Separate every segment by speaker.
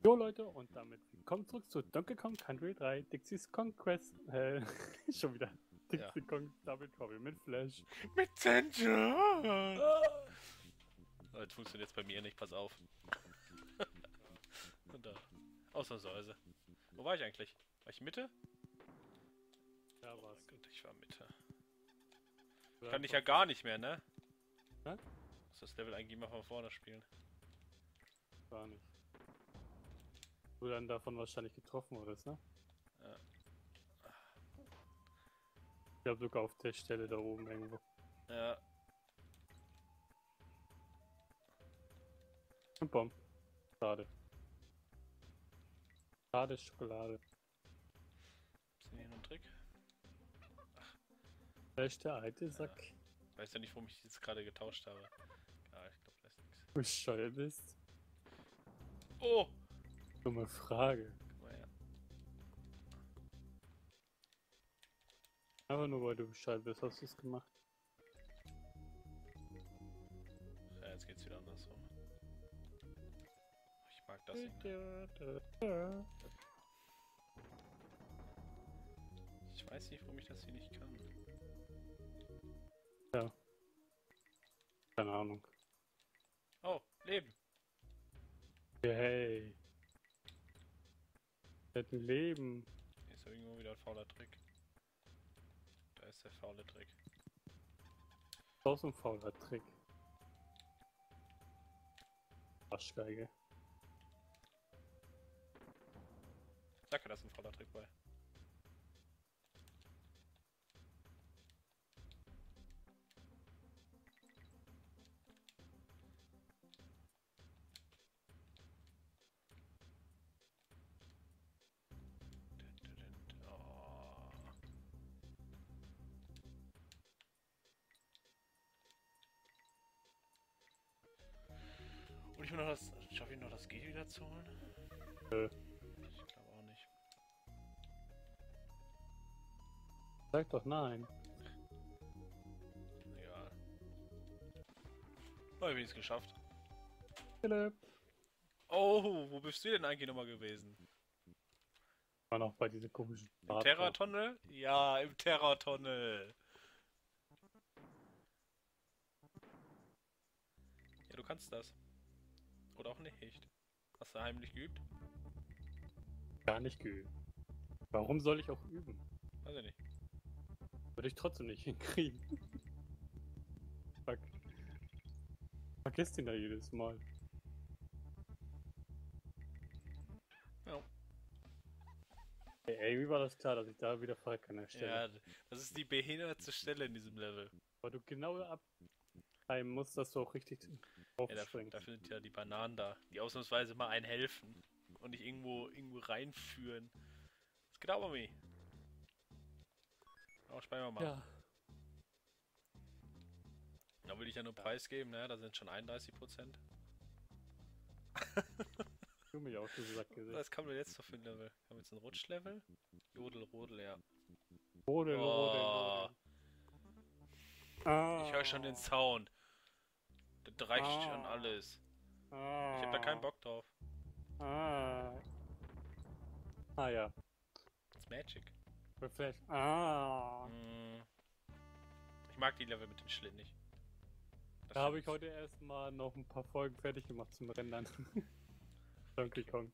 Speaker 1: Jo Leute, und damit willkommen zurück zu Donkey Kong Country 3 Dixie's Conquest. Schon wieder. Dixie Kong Double Trouble mit Flash.
Speaker 2: Mit Senja! Oh, jetzt funktioniert es bei mir nicht, pass auf. Und da. Ausnahmsweise. Wo war ich eigentlich? War ich Mitte?
Speaker 1: Ja,
Speaker 2: Oh
Speaker 1: war's.
Speaker 2: mein Gott, ich war Mitte.
Speaker 1: Ja,
Speaker 2: Kann ich ja gar nicht mehr, ne?
Speaker 1: Hä?
Speaker 2: Muss das Level eigentlich mal von vorne spielen.
Speaker 1: Gar nicht. Du dann davon wahrscheinlich getroffen wurdest, ne?
Speaker 2: Ja.
Speaker 1: Ich glaube sogar auf der Stelle da oben irgendwo.
Speaker 2: Ja.
Speaker 1: Und Bomb. Schade. Schade Schokolade.
Speaker 2: Ist denn hier nur ein Trick?
Speaker 1: Flash der alte Sack.
Speaker 2: Weiß ja nicht, warum ich jetzt gerade getauscht habe. Ja, ich glaube, das ist nichts.
Speaker 1: Bescheuert bist.
Speaker 2: Oh!
Speaker 1: Dumme Frage.
Speaker 2: Guck mal her.
Speaker 1: Einfach nur weil du Bescheid bist, hast du es gemacht.
Speaker 2: Ja, jetzt geht's wieder andersrum. Ich mag das nicht. Ich weiß nicht, warum ich das hier nicht kann.
Speaker 1: Ja. Keine Ahnung.
Speaker 2: Oh, Leben!
Speaker 1: Hey. Der hat ein Leben.
Speaker 2: Hier ist irgendwo wieder ein fauler Trick. Da ist der faule Trick.
Speaker 1: Das ist so ein fauler Trick. Arschgeige.
Speaker 2: Danke, das ist ein fauler Trick bei. Oh. Und ich will noch das. Schaffe ich noch das G wieder zu holen? Ich glaube auch nicht.
Speaker 1: Sag doch nein.
Speaker 2: Egal. Oh, ich bin es geschafft.
Speaker 1: Philipp.
Speaker 2: Oh, wo bist du denn eigentlich nochmal gewesen?
Speaker 1: War noch bei dieser komischen
Speaker 2: Im Terrortunnel? Ja, im Terrortunnel. Ja, du kannst das. Oder auch nicht. Hast du heimlich geübt?
Speaker 1: Gar nicht geübt. Warum soll ich auch üben?
Speaker 2: Weiß ich nicht.
Speaker 1: Würde ich trotzdem nicht hinkriegen. Fuck. Vergiss den da jedes Mal.
Speaker 2: Ja.
Speaker 1: Ey, irgendwie war das klar, dass ich da wieder verrecke an der Stelle.
Speaker 2: Ja, das ist die behindertste Stelle in diesem Level.
Speaker 1: Weil du genau abtreiben musst, dass du auch richtig
Speaker 2: Ja, dafür
Speaker 1: aufspringst.
Speaker 2: sind ja die Bananen da, die ausnahmsweise mal einen helfen und nicht irgendwo reinführen. Das geht aber mir. Aber speichern wir mal.
Speaker 1: Ja.
Speaker 2: Da will ich ja nur Preis geben, ne? Da sind schon 31%.
Speaker 1: Du mich auch so Sack gesehen.
Speaker 2: Was kam denn jetzt noch für ein Level? Haben wir jetzt ein Rutschlevel? Jodel, Rodel, ja.
Speaker 1: Rodel,
Speaker 2: Oh.
Speaker 1: rodel. Ah.
Speaker 2: Ich höre schon den Sound. Das reicht schon alles. Ich hab da keinen Bock drauf.
Speaker 1: Ah ja.
Speaker 2: It's Magic.
Speaker 1: Refresh.
Speaker 2: Ich mag die Level mit den Schlitten nicht. Das
Speaker 1: Da habe ich
Speaker 2: stimmt.
Speaker 1: heute erstmal noch ein paar Folgen fertig gemacht zum Rendern. Donkey Kong.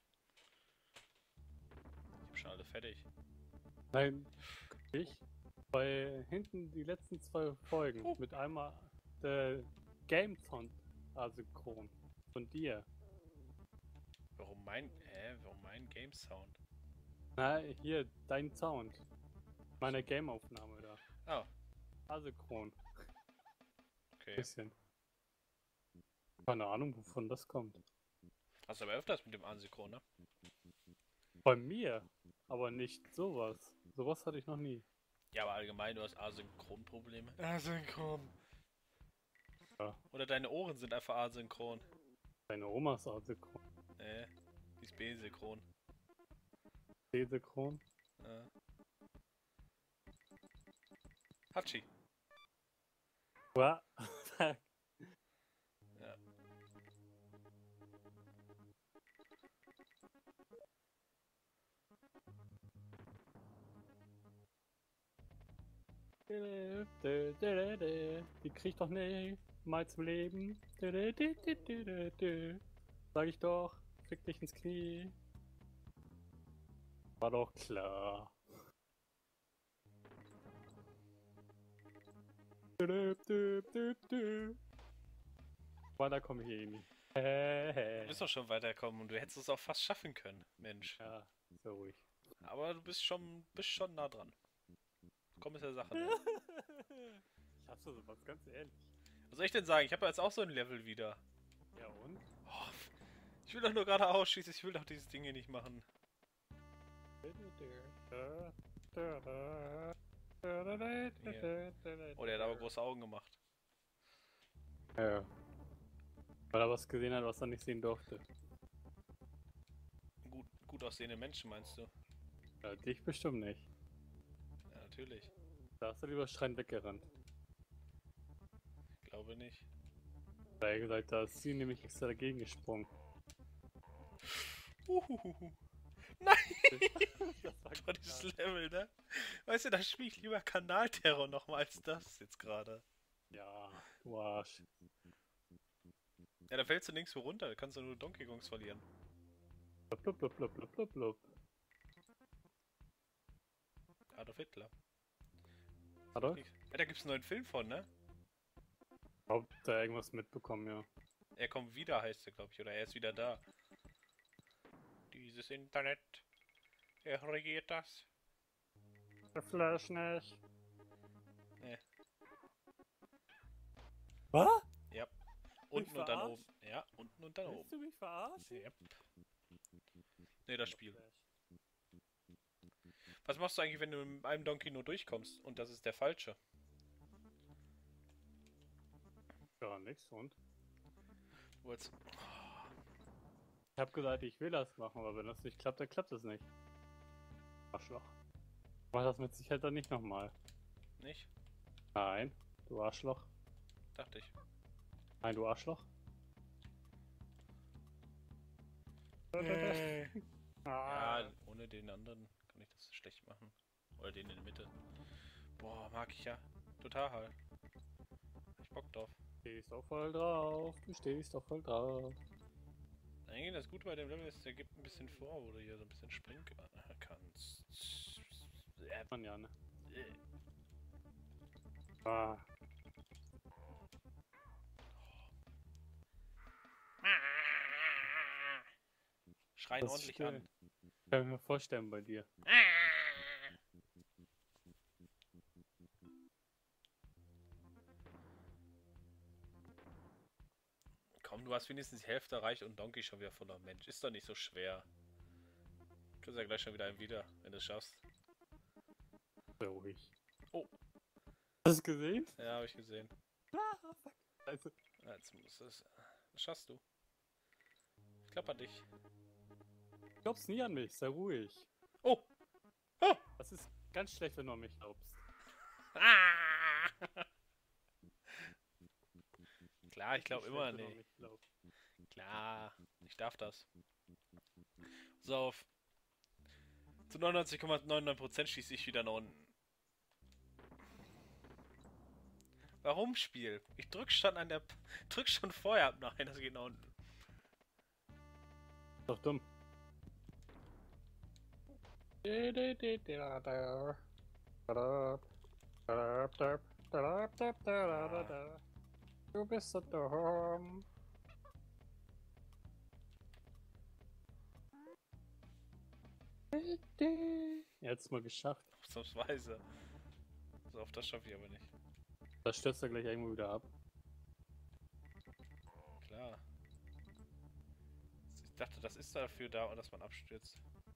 Speaker 2: Ich hab schon alle fertig.
Speaker 1: Nein, ich. Bei hinten die letzten 2 Folgen mit einmal der Game Sound asynchron von dir.
Speaker 2: Warum mein Game Sound?
Speaker 1: Na, hier, dein Sound. Meine Game-Aufnahme da.
Speaker 2: Ah,
Speaker 1: Asynchron.
Speaker 2: okay.
Speaker 1: Bisschen. Keine Ahnung, wovon das kommt.
Speaker 2: Hast du aber öfters mit dem Asynchron, ne?
Speaker 1: Bei mir, aber nicht sowas. Sowas hatte ich noch nie.
Speaker 2: Ja, aber allgemein, du hast Asynchron-Probleme. Asynchron.
Speaker 1: Ja.
Speaker 2: Oder deine Ohren sind einfach asynchron.
Speaker 1: Deine Oma ist asynchron.
Speaker 2: Die ist B-synchron.
Speaker 1: Desynchron.
Speaker 2: Hatschi.
Speaker 1: Ja.
Speaker 2: Ja.
Speaker 1: Die kriegt doch nicht mal zum Leben. Sag ich doch, fick dich ins Knie. War doch klar. Weiter komme ich eh nicht.
Speaker 2: Du bist doch schon weiterkommen und du hättest es auch fast schaffen können, Mensch.
Speaker 1: Ja, so ruhig.
Speaker 2: Aber du bist schon nah dran. Komm ist der Sache. Ne?
Speaker 1: Ich hab's so was, ganz ehrlich.
Speaker 2: Was soll ich denn sagen? Ich habe jetzt auch so ein Level wieder.
Speaker 1: Ja und?
Speaker 2: Oh, ich will doch nur gerade ausschießen, ich will doch dieses Ding hier nicht machen. Oh, der hat aber große Augen gemacht.
Speaker 1: Ja. Weil er was gesehen hat, was er nicht sehen durfte.
Speaker 2: Gut aussehende Menschen, meinst du?
Speaker 1: Ja, dich bestimmt nicht.
Speaker 2: Ja, natürlich.
Speaker 1: Da hast du lieber schreiend weggerannt.
Speaker 2: Glaube nicht.
Speaker 1: Weil er gesagt, da ist sie nämlich extra dagegen gesprungen.
Speaker 2: Nein!
Speaker 1: Das war
Speaker 2: Boah, dieses Level, ne? Weißt du, da spiele ich lieber Kanalterror nochmal als das jetzt gerade.
Speaker 1: Ja, du Arsch.
Speaker 2: Ja, da fällst du nirgendwo runter, da kannst du nur Donkey Kongs verlieren.
Speaker 1: Blub, blub, blub, blub, blub, blub, blub.
Speaker 2: Adolf Hitler.
Speaker 1: Adolf?
Speaker 2: Ja, da gibt's einen neuen Film von, ne?
Speaker 1: Hab da irgendwas mitbekommen, ja.
Speaker 2: Er kommt wieder, heißt er, glaube ich, oder er ist wieder da. Dieses Internet, er regiert das.
Speaker 1: Der Flash nicht.
Speaker 2: Nee.
Speaker 1: Was?
Speaker 2: Ja.
Speaker 1: Mich
Speaker 2: Unten und dann
Speaker 1: verarscht?
Speaker 2: oben. Ja, unten und dann oben.
Speaker 1: Willst du mich verarschen?
Speaker 2: Yep. Nee, das Spiel. Was machst du eigentlich, wenn du mit einem Donkey nur durchkommst und das ist der falsche?
Speaker 1: Ja, nix und?
Speaker 2: Du wolltest...
Speaker 1: Ich hab gesagt, ich will das machen, aber wenn das nicht klappt, dann klappt es nicht. Arschloch. Mach das mit Sicherheit dann nicht nochmal.
Speaker 2: Nicht?
Speaker 1: Nein, du Arschloch.
Speaker 2: Dachte ich.
Speaker 1: Nein, du Arschloch.
Speaker 2: Ja, ohne den anderen kann ich das schlecht machen. Oder den in der Mitte. Boah, mag ich ja. Total. Hab ich Bock drauf.
Speaker 1: Stehst doch voll drauf, du stehst doch voll drauf.
Speaker 2: Eigentlich das Gute bei dem Level ist, der gibt ein bisschen vor, wo du hier so ein bisschen springen kannst.
Speaker 1: Man ja, ne? Ah,
Speaker 2: Schreien
Speaker 1: das
Speaker 2: ordentlich
Speaker 1: ist
Speaker 2: an.
Speaker 1: kann ich mir vorstellen bei dir.
Speaker 2: Komm, du hast wenigstens die Hälfte erreicht und Donkey schon wieder voller Mensch. Ist doch nicht so schwer. Du kriegst ja gleich schon wieder einen wieder, wenn du es schaffst.
Speaker 1: Sehr ruhig.
Speaker 2: Oh.
Speaker 1: Hast du es gesehen?
Speaker 2: Ja, habe ich gesehen.
Speaker 1: Ah, fuck. Also,
Speaker 2: Ja, jetzt muss es. Das schaffst du. Ich glaub an dich.
Speaker 1: du glaubst nie an mich, sei ruhig.
Speaker 2: Oh! Oh!
Speaker 1: Das ist ganz schlecht, wenn du an mich glaubst.
Speaker 2: Ah! Klar, ich glaube
Speaker 1: Richtig
Speaker 2: immer
Speaker 1: schlecht, wenn du an
Speaker 2: nicht.
Speaker 1: mich glaubst.
Speaker 2: Klar, ich darf das. So, auf zu 99,99% schieße ich wieder nach unten. Warum Spiel? Ich drück schon an der... drück schon vorher ab. Nein, das geht nach unten.
Speaker 1: Doch dumm. Du bist so dumm. Jetzt mal geschafft.
Speaker 2: Ausnahmsweise. So oft das schaffe ich aber nicht.
Speaker 1: Das stürzt er gleich irgendwo wieder ab.
Speaker 2: Klar. Ich dachte, das ist dafür da, dass man abstürzt.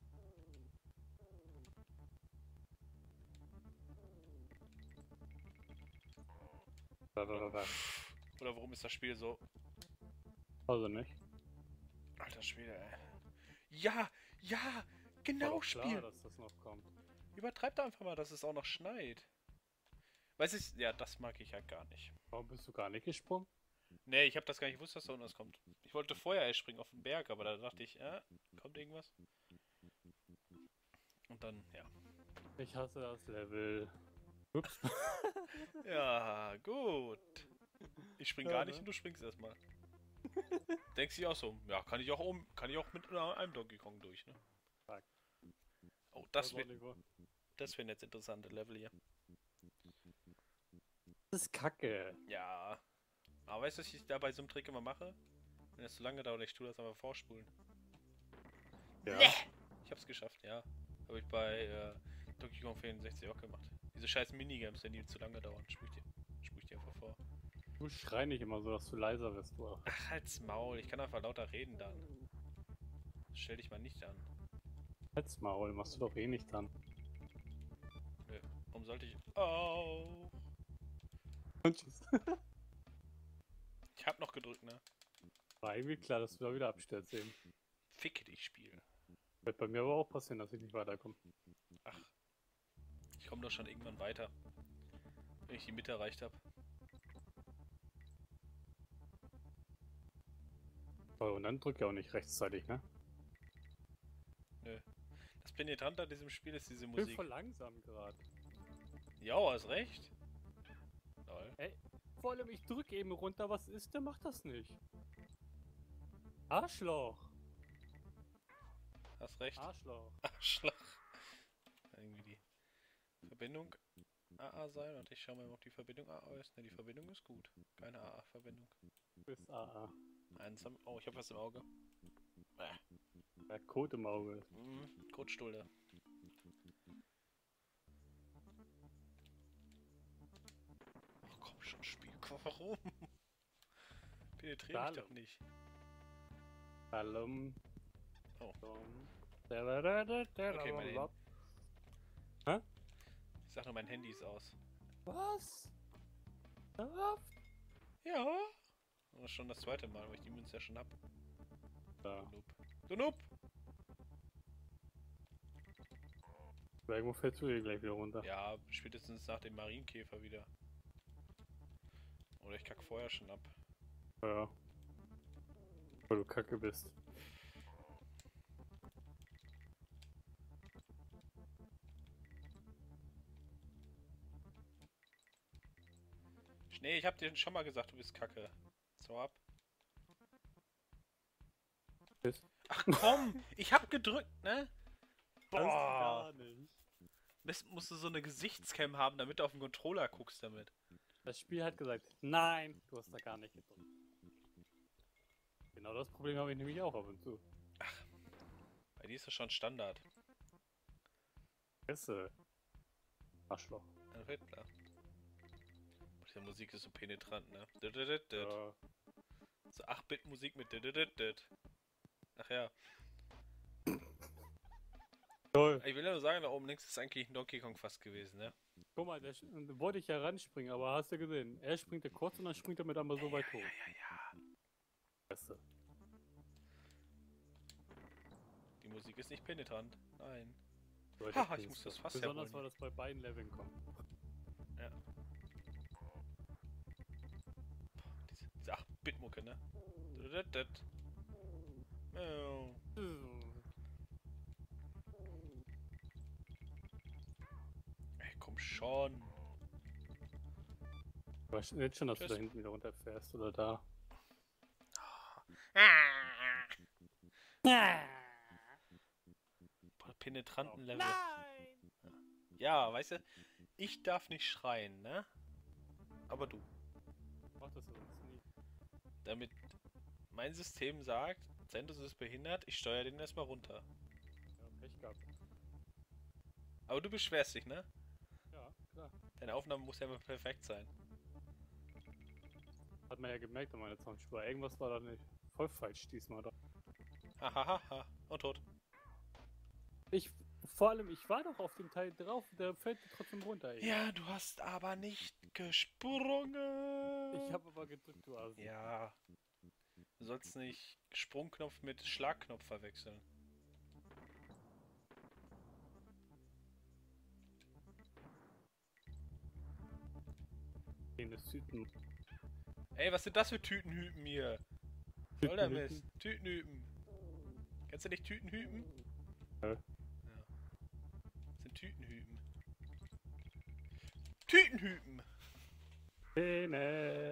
Speaker 2: Oder warum ist das Spiel so...
Speaker 1: Also nicht.
Speaker 2: Alter Schwede, ey. Ja! Ja!
Speaker 1: War
Speaker 2: Genau,
Speaker 1: doch klar,
Speaker 2: Spiel!
Speaker 1: dass das noch kommt.
Speaker 2: Übertreib da einfach mal, dass es auch noch schneit. Weiß ich... Ja, das mag ich ja gar nicht.
Speaker 1: Warum bist du gar nicht gesprungen?
Speaker 2: Nee, ich habe das gar nicht gewusst, dass da unten was kommt. Ich wollte vorher springen auf den Berg, aber da dachte ich, kommt irgendwas? Und dann, ja.
Speaker 1: Ich hasse das Level. Ups.
Speaker 2: Ja, gut. Ich spring
Speaker 1: Ja,
Speaker 2: gar
Speaker 1: ne?
Speaker 2: nicht und du springst erstmal. Denkst du auch so, ja, kann ich auch mit einem Donkey Kong durch, ne?
Speaker 1: Fuck.
Speaker 2: Oh,
Speaker 1: Das war nicht wahr.
Speaker 2: das wären jetzt interessante Level hier.
Speaker 1: Das ist Kacke.
Speaker 2: Ja. Aber weißt du, was ich da bei so einem Trick immer mache? Wenn das zu lange dauert, ich tue das einfach vorspulen.
Speaker 1: Ja.
Speaker 2: Nee. Ich hab's geschafft, ja. Habe ich bei Donkey Kong 64 auch gemacht. Diese scheiß Minigames, wenn die zu lange dauern, spul ich dir einfach vor.
Speaker 1: Du schrei nicht immer so, dass du leiser wirst, du.
Speaker 2: Ach, halt's Maul, ich kann einfach lauter reden dann. Stell dich mal nicht an.
Speaker 1: Halt's Maul, machst du doch eh nicht dann.
Speaker 2: Nö. Warum sollte ich... Oh.
Speaker 1: Und tschüss.
Speaker 2: Ich hab noch gedrückt, ne?
Speaker 1: War irgendwie klar, dass du da wieder abstürzt eben.
Speaker 2: Ficke dich, Spiel.
Speaker 1: Wird bei mir aber auch passieren, dass ich nicht weiterkomme.
Speaker 2: Ach. Ich komme doch schon irgendwann weiter. Wenn ich die Mitte erreicht habe.
Speaker 1: Oh, und dann drück ja auch nicht rechtzeitig, ne?
Speaker 2: Nö. Das Penetrante an diesem Spiel ist diese
Speaker 1: Ich bin
Speaker 2: Musik.
Speaker 1: voll langsam gerade.
Speaker 2: Ja, hast recht. Lol.
Speaker 1: Ey, vor allem ich drück eben runter, was ist, der macht das nicht. Arschloch!
Speaker 2: Hast recht.
Speaker 1: Arschloch.
Speaker 2: Arschloch. Irgendwie die Verbindung AA sein und ich schau mal, ob die Verbindung AA ist. Ne, die Verbindung ist gut. Keine AA-Verbindung.
Speaker 1: Bis AA.
Speaker 2: Oh, ich hab was im Auge.
Speaker 1: Der Code im Auge.
Speaker 2: Kotstulde. Ach komm schon, Spiel. Warum? Penetrier mich doch nicht.
Speaker 1: Hallo.
Speaker 2: Oh.
Speaker 1: Okay,
Speaker 2: mein Handy.
Speaker 1: Hä?
Speaker 2: Ich sag nur, mein Handy ist aus.
Speaker 1: Was? Ernsthaft?
Speaker 2: Ja. Das ist schon das zweite Mal, weil ich die Münze ja schon hab.
Speaker 1: Ja.
Speaker 2: Du Noob. Du Noob!
Speaker 1: Irgendwo fällst du hier gleich wieder runter.
Speaker 2: Ja, spätestens nach dem Marienkäfer wieder. Oder ich kack vorher schon ab.
Speaker 1: Ja. Weil du kacke bist.
Speaker 2: Nee, ich hab dir schon mal gesagt, du bist kacke. So ab.
Speaker 1: Ist?
Speaker 2: Ach komm! Ich hab gedrückt, ne?
Speaker 1: Kannst du
Speaker 2: Boah!
Speaker 1: gar nicht.
Speaker 2: Besten musst du so eine Gesichtscam haben, damit du auf den Controller guckst damit.
Speaker 1: Das Spiel hat gesagt, nein, du hast da gar nicht gedrückt. Genau das Problem habe ich nämlich auch ab und zu.
Speaker 2: Bei dir ist das schon Standard.
Speaker 1: Fresse. Arschloch.
Speaker 2: Ein Rittler. Die Musik ist so penetrant, ne?
Speaker 1: Ja.
Speaker 2: So 8-Bit-Musik mit Ach ja.
Speaker 1: Toll.
Speaker 2: Ich will ja nur sagen, da oben links ist eigentlich ein Donkey Kong fast gewesen, ne?
Speaker 1: Guck mal, wollte ich ja ranspringen, aber hast du gesehen? Er springt ja kurz und dann springt er mit einmal so weit hoch.
Speaker 2: Ja.
Speaker 1: Fresse.
Speaker 2: Die Musik ist nicht penetrant. Nein.
Speaker 1: Leute,
Speaker 2: Haha, ich muss das Fass
Speaker 1: besonders
Speaker 2: herholen.
Speaker 1: weil das bei beiden Leveln kommt.
Speaker 2: Ja. Diese 8-Bit-Mucke, ne? Oh. Ey, komm schon.
Speaker 1: Ich weiß jetzt schon, dass du
Speaker 2: Tschüss.
Speaker 1: da hinten wieder runterfährst oder da.
Speaker 2: Penetranten Level.
Speaker 1: Nein!
Speaker 2: Ja, weißt du, ich darf nicht schreien, ne? Aber du.
Speaker 1: Mach das sonst nie.
Speaker 2: Damit mein System sagt, Zentus ist behindert, ich steuere den erstmal runter.
Speaker 1: Ja, Pech gehabt.
Speaker 2: Aber du beschwerst dich, ne?
Speaker 1: Ja, klar.
Speaker 2: Deine Aufnahme muss ja immer perfekt sein.
Speaker 1: Hat man ja gemerkt an meiner Soundspur. Irgendwas war da nicht voll falsch diesmal. Da.
Speaker 2: Hahaha. Und tot.
Speaker 1: Vor allem, ich war doch auf dem Teil drauf, der fällt trotzdem runter. Ey.
Speaker 2: Ja, du hast aber nicht gesprungen.
Speaker 1: Ich habe aber gedrückt, du Asi.
Speaker 2: Ja. Du sollst nicht Sprungknopf mit Schlagknopf verwechseln.
Speaker 1: Tüten.
Speaker 2: Ey, was sind das für Tütenhüpen hier? Soll der Mist? Tütenhüpen. Kennst du nicht Tütenhüpen?
Speaker 1: Ja.
Speaker 2: Ja. Das sind Tütenhüpen. Tütenhüpen!
Speaker 1: Bene.